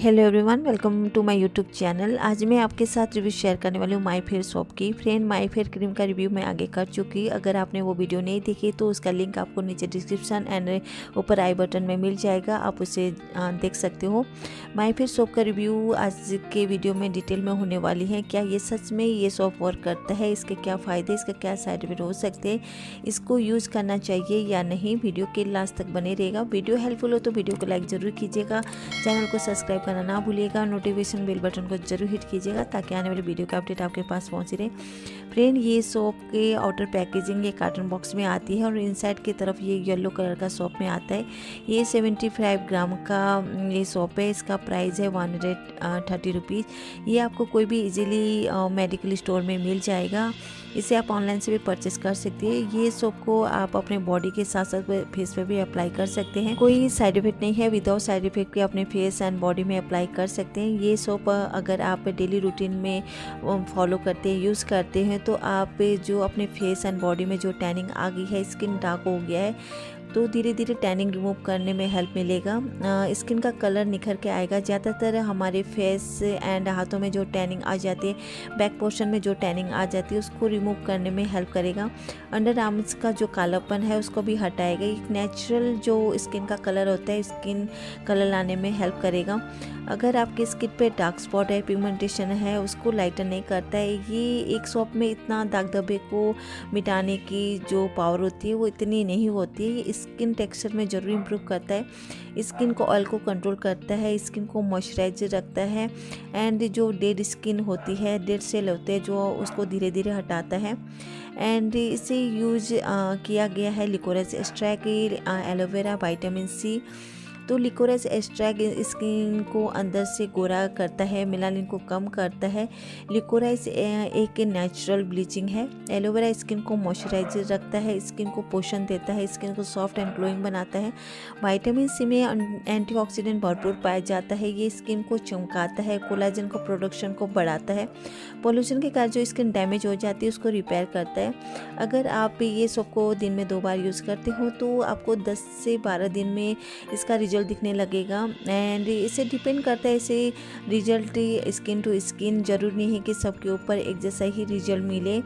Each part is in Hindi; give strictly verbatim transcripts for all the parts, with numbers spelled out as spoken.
Hello everyone, welcome to my YouTube channel. आज मैं आपके साथ रिव्यू शेयर करने वाली हूँ माई फेयर सोप की। फ्रेंड, माई फेयर क्रीम का रिव्यू मैं आगे कर चुकी। अगर आपने वो वीडियो नहीं देखी तो उसका लिंक आपको नीचे डिस्क्रिप्शन एंड ऊपर आई बटन में मिल जाएगा, आप उसे देख सकते हो। माई फेयर सोप का रिव्यू आज के वीडियो में डिटेल में होने वाली है। क्या ये सच में ये सोप वर्क करता है, इसके क्या फ़ायदे, इसके क्या साइड इफेक्ट हो सकते हैं, इसको यूज़ करना चाहिए या नहीं, वीडियो के लास्ट तक बने रहेगा। वीडियो हेल्पफुल हो तो वीडियो को लाइक ज़रूर कीजिएगा, चैनल को सब्सक्राइब करना ना भूलिएगा, नोटिफिकेशन बेल बटन को जरूर हिट कीजिएगा ताकि आने वाली वीडियो का अपडेट आपके पास पहुंच रहे। फ्रेंड, ये सोप के आउटर पैकेजिंग ये कार्टन बॉक्स में आती है और इनसाइड की तरफ ये येलो कलर का सोप में आता है। ये पचहत्तर ग्राम का ये सोप है। इसका प्राइस है वन हंड्रेड थर्टी रुपीज़। ये आपको कोई भी इजीली मेडिकल स्टोर में मिल जाएगा। इसे आप ऑनलाइन से भी परचेस कर सकते हैं। ये सोप को आप अपने बॉडी के साथ साथ फेस पे भी अप्लाई कर सकते हैं। कोई साइड इफेक्ट नहीं है, विदाउट साइड इफेक्ट के अपने फेस एंड बॉडी में अप्लाई कर सकते हैं। ये सोप अगर आप डेली रूटीन में फॉलो करते हैं, यूज़ करते हैं, तो आप जो अपने फेस एंड बॉडी में जो टैनिंग आ गई है, स्किन डार्क हो गया है, तो धीरे धीरे टैनिंग रिमूव करने में हेल्प मिलेगा। स्किन का कलर निखर के आएगा। ज़्यादातर हमारे फेस एंड हाथों में जो टैनिंग आ जाती है, बैक पोर्शन में जो टैनिंग आ जाती है, उसको रिमूव करने में हेल्प करेगा। अंडर आर्म्स का जो कालापन है उसको भी हटाएगा। एक नेचुरल जो स्किन का कलर होता है, स्किन कलर लाने में हेल्प करेगा। अगर आपकी स्किन पे डार्क स्पॉट है, पिगमेंटेशन है, उसको लाइटन नहीं करता है। ये एक सोप में इतना दाग धब्बे को मिटाने की जो पावर होती है वो इतनी नहीं होती है। स्किन टेक्सचर में ज़रूर इम्प्रूव करता है, स्किन को ऑयल को कंट्रोल करता है, स्किन को मॉइस्चराइज रखता है एंड जो डेड स्किन होती है, डेड सेल होते हैं, जो उसको धीरे धीरे हटाता है। एंड इसे यूज किया गया है licorice extract, aloe vera, vitamin C. तो लिकोराइज एक्सट्रैक्ट स्किन को अंदर से गोरा करता है, मेलानिन को कम करता है। लिकोराइज एक नेचुरल ब्लीचिंग है। एलोवेरा स्किन को मॉइस्चराइज रखता है, स्किन को पोषण देता है, स्किन को सॉफ्ट एंड ग्लोइंग बनाता है। विटामिन सी में एंटीऑक्सीडेंट भरपूर पाया जाता है। ये स्किन को चमकाता है, कोलाजन को प्रोडक्शन को बढ़ाता है। पोल्यूशन के कारण जो स्किन डैमेज हो जाती है उसको रिपेयर करता है। अगर आप ये सोप को दिन में दो बार यूज़ करते हो तो आपको दस से बारह दिन में इसका रिजल्ट दिखने लगेगा। एंड इसे डिपेंड करता है, इसे रिजल्ट स्किन टू स्किन, जरूर नहीं है कि सबके ऊपर एक जैसा ही रिजल्ट मिले।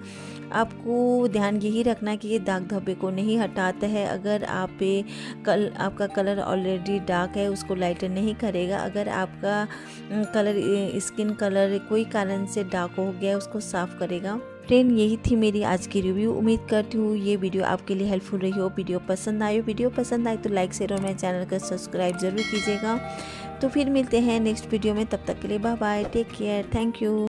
आपको ध्यान यही रखना कि ये दाग धब्बे को नहीं हटाता है। अगर आप कल आपका कलर ऑलरेडी डार्क है, उसको लाइटन नहीं करेगा। अगर आपका कलर स्किन कलर कोई कारण से डार्क हो गया, उसको साफ करेगा। फ्रेंड, यही थी मेरी आज की रिव्यू। उम्मीद करती हूँ ये वीडियो आपके लिए हेल्पफुल रही हो। वीडियो पसंद आए वीडियो पसंद आए तो लाइक शेयर और मेरे चैनल को सब्सक्राइब जरूर कीजिएगा। तो फिर मिलते हैं नेक्स्ट वीडियो में, तब तक के लिए bye bye, take care, thank you.